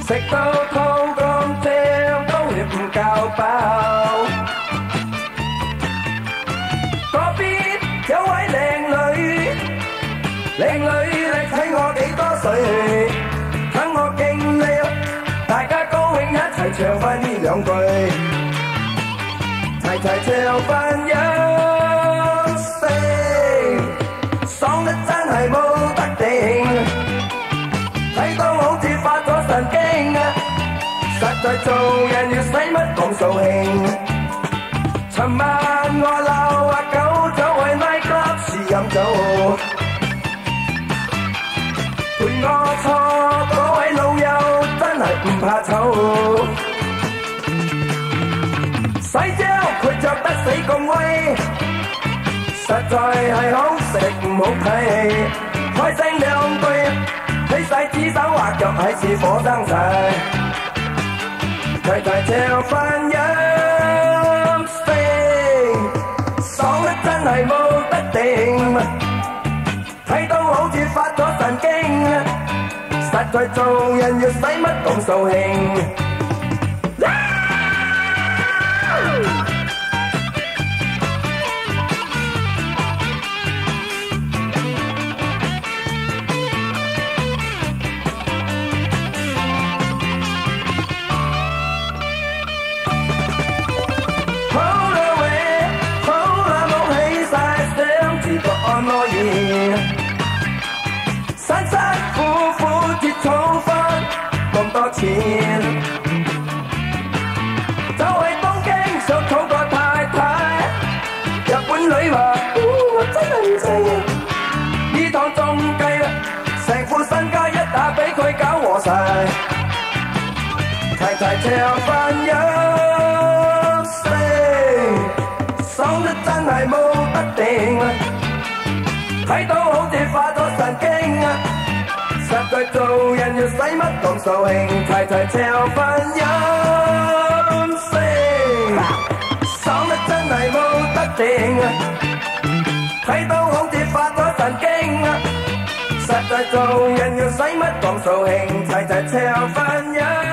食到肚咁正，都血唔夠飽。嗰邊有位靚女，靚女你睇我幾多歲？等我敬你，大家高興一齊唱返呢兩句，齊齊唱返一聲，爽得真係冇得頂。睇到好似發咗神經啊！實在做人要使乜講掃興？尋晚我鬧阿狗走去 night club 試飲酒，陪我錯嗰位老友真係唔怕醜。洗膠佢着得死咁威，實在係好食唔好睇，開聲兩句。你細指手畫腳係似火生齊，齊齊唱返一聲，爽得真係冇得頂。睇到好似發咗神經，實在做人要使乜咁掃興？辛辛苦苦節儲返咁多錢，就係東京想討個太太。日本女話：我真係唔制啊！呢趟仲計啦，成副身家一打俾佢搞和晒，齊齊唱返一聲，爽得真係冇得頂啊！睇到好似發咗神經啊！實在做人要使乜咁掃興？齊齊唱返一聲，爽得真係冇得頂啊！睇到好似發咗神經啊！實在做人要使乜咁掃興？齊齊唱返一